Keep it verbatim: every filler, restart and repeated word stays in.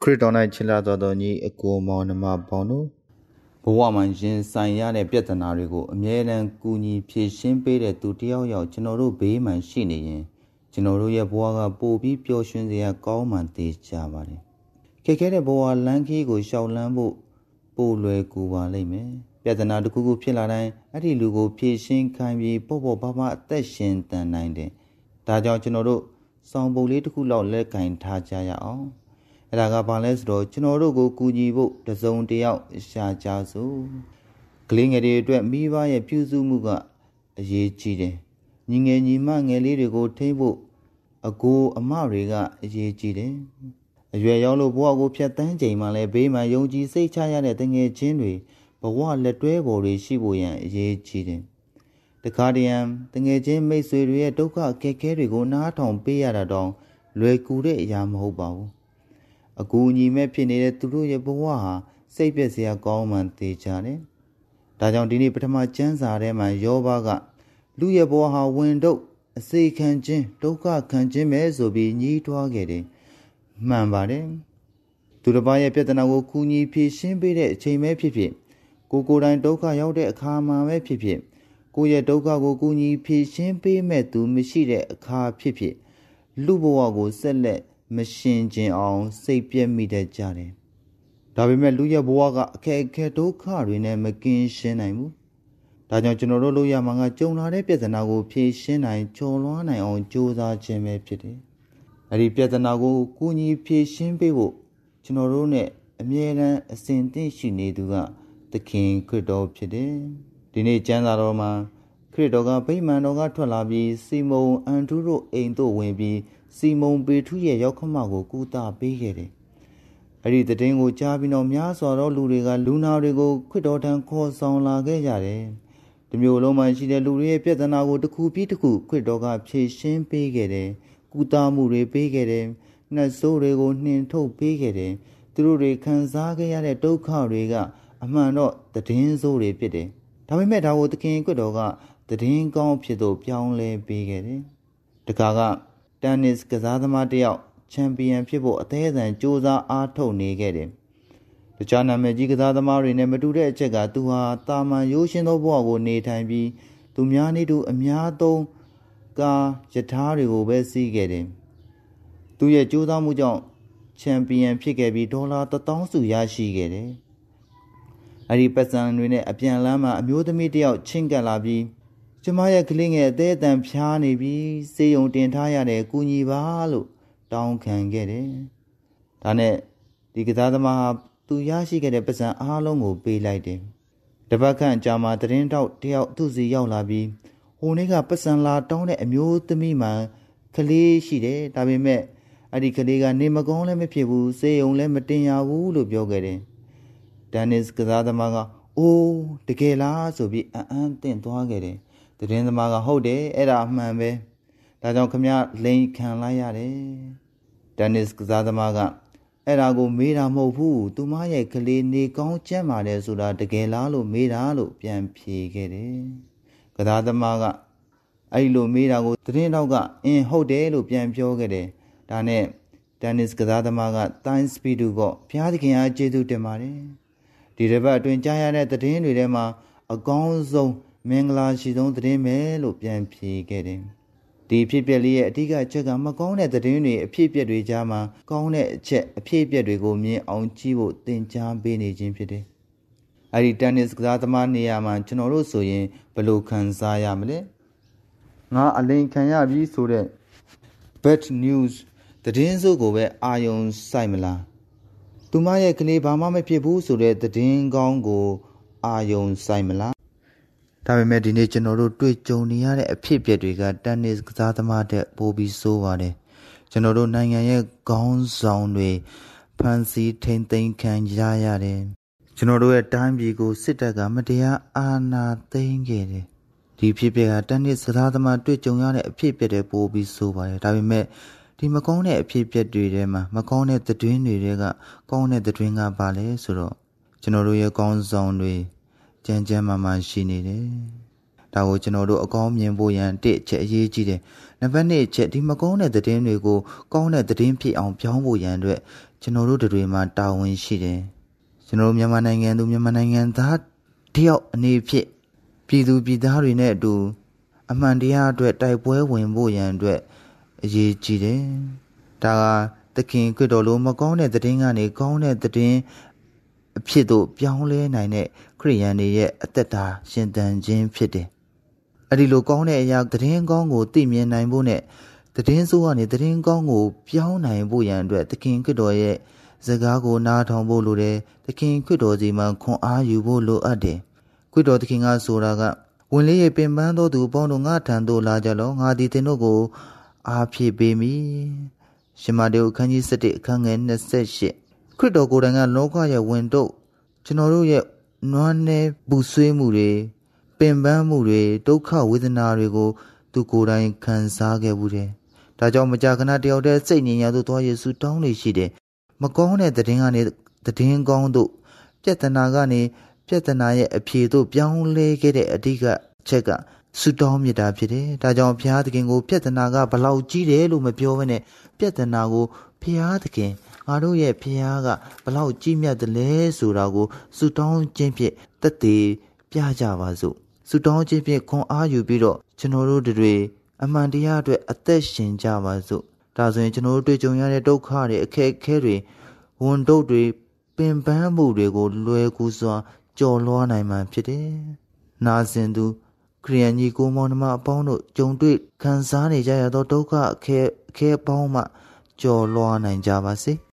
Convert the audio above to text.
ခရစ်တော်၌ချစ်လာတော်ညီအကိုမောင်နှမပေါင်းတို့ဘဝမှာရင်ဆိုင်ရတဲ့ပြဿနာတွေကိုအမြဲတမ်းကူညီဖြေရှင်းပေးတဲ့သူတယောက်ယောက်ကျွန်တော်တို့ဘေးမှာရှိနေရင်ကျွန်တော်တို့ရဲ့ဘဝကပိုပြီးပျော်ရွှင်စရာကောင်းမှသိကြပါတယ်ခက်ခဲတဲ့ဘဝလမ်းခီးကိုရှောက်လန်းဖို့ပိုလွယ်ကူပါလိမ့်မယ်ပြဿနာတစ်ခုခုဖြစ်လာတိုင်းအဲ့ဒီလူကိုဖြေရှင်းခိုင်းပြီးပေါ့ပေါ့ပါပါအသက်ရှင်တန်နိုင်တယ်ဒါကြောင့်ကျွန်တော်တို့စောင်းပုံလေးတစ်ခုလောက်လက်ကင်ထားကြရအောင်အဲ့ဒါကဘာလဲဆိုတော့ကျွန်တော်တို့ကိုကူညီဖို့တစုံတယောက်ရှာကြစို့ကလေးငယ်တွေအတွက်မိဘရဲ့ပြုစုမှုကအရေးကြီးတယ်ညီငယ်ညီမငယ်လေးတွေကိုထိန်းဖို့အကိုအမတွေကအရေးကြီးတယ်အရွယ်ရောက်လို့ဘဝကိုဖြတ်တန်းချိန်မှလည်းဘေးမှာယုံကြည်စိတ်ချရတဲ့တငယ်ချင်းတွေဘဝလက်တွဲပေါ်တွေရှိဖို့ရန်အရေးကြီးတယ်တခါတရံတငယ်ချင်းမိတ်ဆွေတွေရဲ့ဒုက္ခအခက်အခဲတွေကိုနားထောင်ပေးရတာတော့လွယ်ကူတဲ့အရာမဟုတ်ပါဘူးအကူအညီမဲ့ဖြစ်နေတဲ့သူတို့ရဲ့ဘဝဟာစိတ်ပျက်စရာကောင်းမှသိကြတယ်ဒါကြောင့်ဒီနေ့ပထမကျမ်းစာထဲမှာယောဘကလူရဲ့ဘဝဟာဝင်တော့အစိခံခြင်းဒုက္ခခံခြင်းပဲဆိုပြီးညှိတွားခဲ့တယ်မှန်ပါတယ်သူတစ်ပါးရဲ့ပြဿနာကိုကူညီဖြေရှင်းပေးတဲ့အချိန်ပဲဖြစ်ဖြစ်ကိုကိုယ်တိုင်ဒုက္ခရောက်တဲ့အခါမှာပဲဖြစ်ဖြစ်ကိုယ့်ရဲ့ဒုက္ခကိုကူညီဖြေရှင်းပေးမဲ့သူမရှိတဲ့အခါဖြစ်ဖြစ်လူဘဝကိုဆက်လက်မရှင်ခြင်းအောင်စိတ်ပြည့်မိတတ်ကြတယ်ဒါပေမဲ့လူရဲ့ဘဝကအခက်အခဲဒုက္ခတွေနဲ့မကင်းရှင်းနိုင်ဘူးဒါကြောင့်ကျွန်တော်တို့လုပ်ရမှာကကြုံလာတဲ့ပြဿနာကိုဖြေရှင်းနိုင်ကျော်လွှားနိုင်အောင်ကြိုးစားခြင်းပဲဖြစ်တယ်အဲဒီပြဿနာကိုကူညီဖြေရှင်းပေးဖို့ကျွန်တော်တို့နဲ့အမြဲတမ်းအစဉ်သင့်ရှိနေသူကသခင်ခရစ်တော်ဖြစ်တယ်ဒီနေ့ကျမ်းစာတော်မှာခရစ်တော်ကဗိမာန်တော်ကထွက်လာပြီးစီမုန်အန်ဒရူတို့အိမ်သို့ဝင်ပြီးစီမုန်ပေထရုရဲ့ရောက်ခမကိုကူတာပေးခဲ့တယ်။အဲ့ဒီသတင်းကိုကြားပြီးတော့များစွာသောလူတွေကလူနာတွေကိုခရစ်တော်ထံခေါ်ဆောင်လာခဲ့ကြတယ်။ဒီမျိုးလုံးမှာရှိတဲ့လူတွေရဲ့ပြဿနာကိုတစ်ခုပြီးတစ်ခုခရစ်တော်ကဖြေရှင်းပေးခဲ့တယ်။ကူတာမှုတွေပေးခဲ့တယ်။နှက်ဆိုးတွေကိုနှင်ထုတ်ပေးခဲ့တယ်။သူတို့တွေခံစားခဲ့ရတဲ့ဒုက္ခတွေကအမှန်တော့သတင်းဆိုးတွေဖြစ်တယ်။ဒါပေမဲ့ဒါကိုသခင်ခရစ်တော်ကသတင်းကောင်းဖြစ်သို့ပြောင်းလဲပေးခဲ့တယ်။တခါကတန်နစ်ကစားသမားတယောက်ချန်ပီယံဖြစ်ဖို့အသေးအံစူးစမ်းအားထုတ်နေခဲ့တယ်။တခြားနာမည်ကြီးကစားသမားတွေနဲ့မတူတဲ့အချက်ကသူဟာတာမန်ရိုးရှင်းသောဘဝကိုနေထိုင်ပြီးသူများနည်းတူအများသုံးကားယထာတွေကိုပဲစီးခဲ့တယ်။သူရဲ့စူးစမ်းမှုကြောင့်ချန်ပီယံဖြစ်ခဲ့ပြီးဒေါ်လာတစ်သောင်းစုရရှိခဲ့တယ်။အဲဒီပတ်စံတွေနဲ့အပြန်လမ်းမှာအမျိုးသမီးတယောက်ချင်းကပ်လာပြီးကျမရဲ့ကလေးငယ်အသေးအတန်ဖျားနေပြီးစေယုံတင်ထားရတဲ့ကူညီပါလို့တောင်းခံခဲ့တယ်။ဒါနဲ့ဒီကစားသမားဟာသူရရှိခဲ့တဲ့ပတ်စံအားလုံးကိုပေးလိုက်တယ်။တပတ်ခန့်ကြာမှသတင်းတောက်တယောက်သူ့စီရောက်လာပြီးဟိုနေ့ကပတ်စံလာတောင်းတဲ့အမျိုးသမီးမှကလေးရှိတယ်။ဒါပေမဲ့အဲ့ဒီကလေးကနေမကောင်းလည်းမဖြစ်ဘူးစေယုံလည်းမတင်ရဘူးလို့ပြောခဲ့တယ်။ဒန်နစ်ကစားသမားကအိုးတကယ်လားဆိုပြီးအံ့အံ့သင့်သွားခဲ့တယ်။သတင်းသမားကဟုတ်တယ်အဲ့ဒါအမှန်ပဲဒါကြောင့်ခမရလိန်ခံလိုက်ရတယ်ဒန်နစ်ကစားသမားကအဲ့ဒါကိုမေးတာမဟုတ်ဘူးသူမရဲ့ကလေးနေကောင်းကျန်းမာတယ်ဆိုတာတကယ်လားလို့မေးတာလို့ပြန်ဖြေခဲ့တယ်ကစားသမားကအဲ့လိုမေးတာကိုသတင်းတော့ကအင်းဟုတ်တယ်လို့ပြန်ပြောခဲ့တယ်ဒါနဲ့ဒန်နစ်ကစားသမားကတိုင်းစပီဒူကဘုရားသခင်အားကျေးဇူးတင်ပါတယ်ဒီတစ်ပတ်အတွင်းကြားရတဲ့သတင်းတွေထဲမှာအကောင်းဆုံးမင်္ဂလာရှိဆုံးသတင်းပဲလို့ပြန်ဖြေခဲ့တယ်။ဒီဖြစ်ပျက်လေးရဲ့အဓိကအချက်ကမကောင်းတဲ့သတင်းတွေအဖြစ်အပျက်တွေကြားမှာကောင်းတဲ့အချက်အဖြစ်အပျက်တွေကိုမြင်အောင်ကြည့်ဖို့သင်ကြားပေးနေခြင်းဖြစ်တယ်။အဲဒီတန်နစ်ကစားသမားနေရာမှာကျွန်တော်တို့ဆိုရင်ဘယ်လိုခံစားရမလဲ။ငါအလိန်ခံရပြီဆိုတဲ့ bad news သတင်းစိုးကိုပဲအာယုံစိုက်မလား။သူမရဲ့ကလေးဘာမှမဖြစ်ဘူးဆိုတဲ့သတင်းကောင်းကိုအာယုံစိုက်မလားဒါပေမဲ့ဒီနေ့ကျွန်တော်တို့တွေ့ကြုံနေရတဲ့အဖြစ်အပျက်တွေကတန်နစ်ကစားသမားတဲ့ပိုပြီးဆိုးပါတယ်ကျွန်တော်တို့နိုင်ငံရဲ့ခေါင်းဆောင်တွေဖန်ဆီးထိန်သိမ်းခံရရတယ်ကျွန်တော်တို့ရဲ့တိုင်းပြည်ကိုစစ်တပ်ကမတရားအာဏာသိမ်းခဲ့တယ်ဒီဖြစ်ပျက်ကတန်နစ်ကစားသမားတွေ့ကြုံရတဲ့အဖြစ်အပျက်တွေပိုပြီးဆိုးပါတယ်ဒါပေမဲ့ဒီမကောင်းတဲ့အဖြစ်အပျက်တွေထဲမှာမကောင်းတဲ့သတင်းတွေကကောင်းတဲ့သတင်းကပါလဲဆိုတော့ကျွန်တော်တို့ရဲ့ခေါင်းဆောင်တွေကြမ်းကြမ်းမာမာရှိနေတယ်။ဒါကိုကျွန်တော်တို့အကောင်းမြင်ဖို့ရန်တစ်ချက်အရေးကြီးတယ်။နံပါတ်နှစ်ချက်ဒီမကောင်းတဲ့သတင်းတွေကိုကောင်းတဲ့သတင်းဖြစ်အောင်ပြောင်းဖို့ရန်အတွက်ကျွန်တော်တို့တွေမှာတာဝန်ရှိတယ်ကျွန်တော်မြန်မာနိုင်ငံသူမြန်မာနိုင်ငံသားတယောက်အနေဖြင့်ပြည်သူပြည်သားတွေနဲ့အတူအမှန်တရားအတွက်တိုက်ပွဲဝင်ဖို့ရန်အတွက်အရေးကြီးတယ်ဒါကသခင်ခရစ်တော်လိုမကောင်းတဲ့သတင်းကနေကောင်းတဲ့သတင်းအဖြစ်သို့ပြောင်းလဲနိုင်တဲ့ခရိယန်တွေရဲ့အသက်တာရှင်သန်ခြင်းဖြစ်တယ်အဲ့ဒီလိုကောင်းတဲ့အရာသတင်းကောင်းကိုသိမြင်နိုင်ဖို့နဲ့သတင်းဆိုးကနေသတင်းကောင်းကိုပြောင်းနိုင်ဖို့ရန်အတွက်သခင်ခရစ်တော်ရဲ့စကားကိုနားထောင်ဖို့လိုတယ်သခင်ခရစ်တော်စီမှာခွန်အားယူဖို့လိုအပ်တယ်ခရစ်တော်သခင်ကဆိုတာကဝင်လေးရဲ့ပင်ပန်းသောသူပေါင်းတို့ငါထံသို့လာကြလောငါသည်သင်တို့ကိုအားဖြည့်ပေးမည်ရှင်မာတေအခန်းကြီး၁၁အခန်းငယ်၂၈ခရစ်တော်ကိုယ်တိုင်ကလောကရဲ့ဝင်တော့ကျွန်တော်တို့ရဲ့နွမ်းနယ်ပူဆွေးမှုတွေပင်ပန်းမှုတွေဒုက္ခဝေဒနာတွေကိုသူကိုယ်တိုင်ခံစားခဲ့မှုတယ်ဒါကြောင့်မကြာခဏတယောက်တည်းစိတ်ငြိမ်ရာသို့သွားယေရှုတောင်းနေရှိတယ်မကောင်းတဲ့သတင်းကနေသတင်းကောင်းသို့ပြဿနာကနေပြဿနာရဲ့အဖြေသို့ပြောင်းလဲခဲ့တဲ့အဓိကအချက်ကဆုတောင်းမြတ်တာဖြစ်တယ်ဒါကြောင့်ဘုရားသခင်ကိုပြဿနာကဘလောက်ကြီးတယ်လို့မပြောဘဲနဲ့ပြဿနာကိုဘုရားသခင်ငါတို့ရဲ့ဘုရားကဘလောက်ကြီးမြတ်တယ်လဲဆိုတာကိုဆုတောင်းခြင်းဖြင့်သက်သေပြကြပါစို့ဆုတောင်းခြင်းဖြင့်ခွန်အားယူပြီးတော့ကျွန်တော်တို့တွေအမှန်တရားအတွက်အသက်ရှင်ကြပါစို့ဒါဆိုရင်ကျွန်တော်တို့တွေ့ကြုံရတဲ့ဒုက္ခတွေအခက်အခဲတွေဝန်တုပ်တွေပင်ပန်းမှုတွေကိုလွယ်ကူစွာကျော်လွှားနိုင်မှာဖြစ်တယ်။နာစင်သူခရိယန်ကြီးကိုမောင်နှမအပေါင်းတို့ကြုံတွေ့ခံစားနေကြရသောဒုက္ခအခဲအခဲအပေါင်းမှကျော်လွှားနိုင်ကြပါစေ။